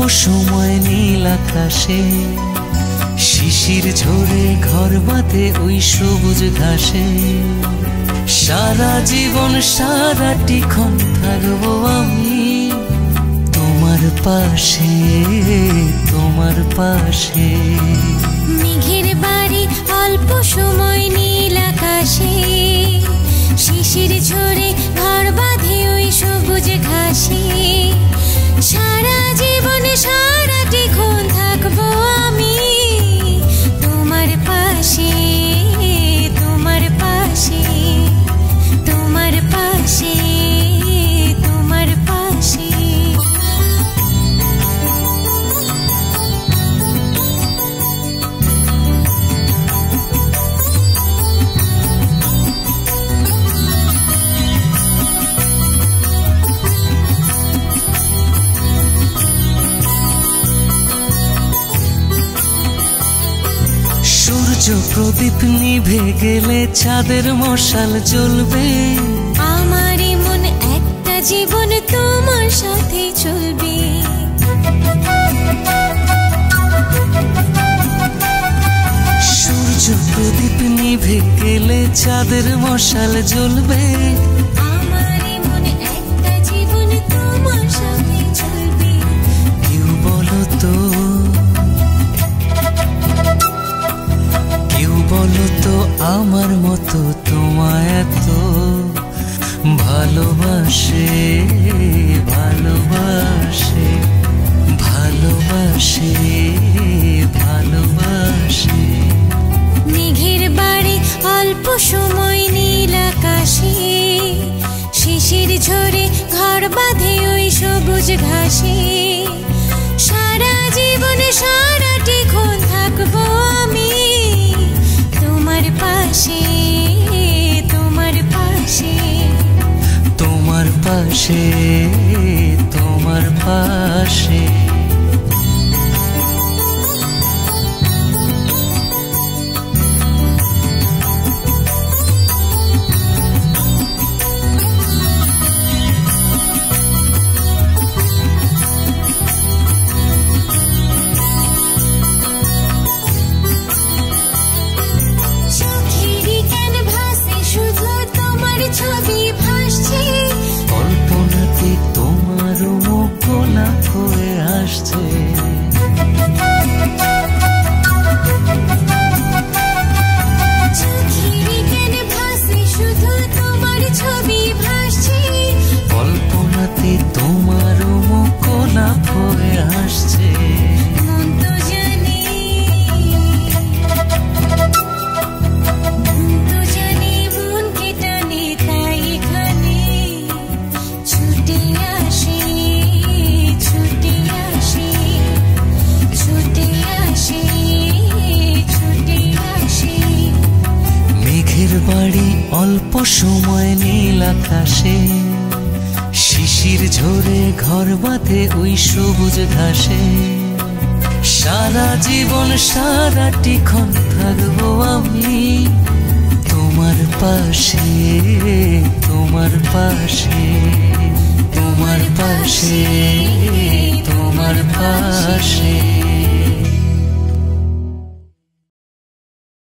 সময় নীল আকাশে শিশির ঝরে ঘর বাঁধে ওই সবুজ ঘাসে। সারা জীবন সারাটিক্ষণ থাকবো আমি তোমার পাশে, তোমার পাশে। মেঘের বাড়ি অল্প সময় নীল আকাশে শিশির ঝরে ঘর বাঁধে ওই সবুজ ঘাসে। সারা জীবনে সারাটিক্ষণ থাকবো আমি তোমার পাশে, তোমার পাশে, তোমার পাশে, তোমার পাশে। সূর্য প্রদীপ নিভে গেলে চাঁদের মশাল জ্বলবে। আমার এমন একটা জীবন তোমার সাথে চলবে। সূর্য প্রদীপ নিভে গেলে চাঁদের মশাল জ্বলবে। আমার এমন একটা জীবন তোমার সাথে চলবে। কেউ বলো তো, বলো তো আমার মতো তোমায় এত ভালোবাসে, ভালোবাসে, ভালোবাসে, ভালোবাসে। মেঘের বাড়ি অল্প সময় নীল আকাশে শিশির ঝরে ঘর বাঁধে ওই সবুজ ঘাসে। সারা জীবনে সারাটিক্ষণ থাকবো আমি তোমার পাশে, তোমার পাশে, তোমার পাশে, তোমার পাশে। ছবি ভাসছে কল্পনাতে তোমার মুখ গোলাপ হয়ে আসছে। শুধু তোমার ছবি ভাসছে কল্পনাতে তোমার মুখ গোলাপ হয়ে আসছে। মন তো জানে, মনকে টানে তাই এখানে ছুটে আসে, ছুটে আসে, ছুটে আসে, ছুটে আসে। মেঘের বাড়ি অল্প সময় নীল আকাশে শিশির ঝরে ঘর বাঁধে ওই সবুজ ঘাসে। সারা জীবন সারাটিক্ষণ থাকবো আমি তোমার পাশে, তোমার পাশে, তোমার পাশে, তোমার পাশে।